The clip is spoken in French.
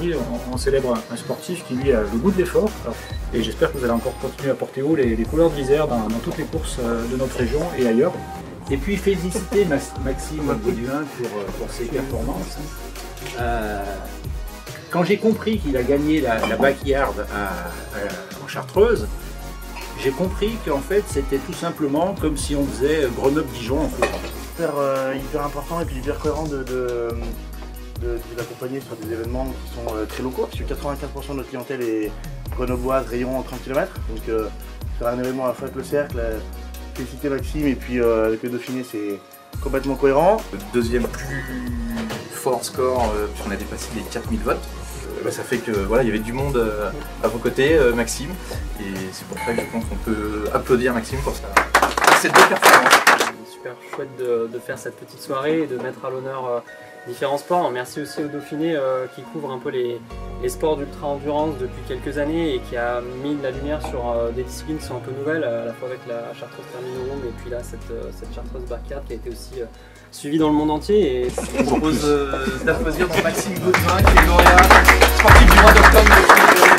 aujourd'hui, on célèbre un sportif qui lui a le goût de l'effort. Et j'espère que vous allez encore continuer à porter haut les couleurs de l'Isère dans toutes les courses de notre région et ailleurs. Et puis féliciter Maxime Baudouin pour ses performances. Quand j'ai compris qu'il a gagné la backyard en Chartreuse, j'ai compris qu'en fait c'était tout simplement comme si on faisait Grenoble-Dijon en courant. Hyper important et puis hyper cohérent de l'accompagner sur des événements qui sont très locaux, puisque 84% de notre clientèle est grenobloise, rayon en 30 km. Donc faire un événement à la fois avec le cercle, féliciter Maxime et puis avec le Dauphiné, c'est complètement cohérent. Le deuxième plus fort score, puisqu'on a dépassé les 4000 votes. Ça fait que voilà, il y avait du monde à vos côtés, Maxime, et c'est pour ça que je pense qu'on peut applaudir Maxime pour cette belle performance. Super chouette de faire cette petite soirée et de mettre à l'honneur différents sports. Merci aussi au Dauphiné qui couvre un peu les sports d'ultra-endurance depuis quelques années et qui a mis la lumière sur des disciplines qui sont un peu nouvelles, à la fois avec la Chartreuse Termino Ronde et puis là cette Chartreuse Backyard qui a été aussi suivie dans le monde entier. Et je vous propose d'applaudir Maxime Baudouin qui est lauréat sportif du mois d'octobre.